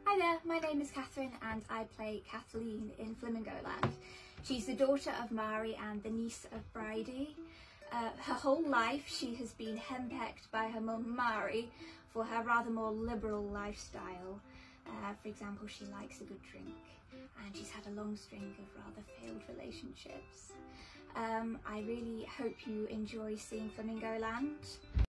Hi there, my name is Catherine and I play Kathleen in Flamingoland. She's the daughter of Mari and the niece of Bridie. Her whole life she has been henpecked by her mum Mari for her rather more liberal lifestyle. For example, she likes a good drink and she's had a long string of rather failed relationships. I really hope you enjoy seeing Flamingoland.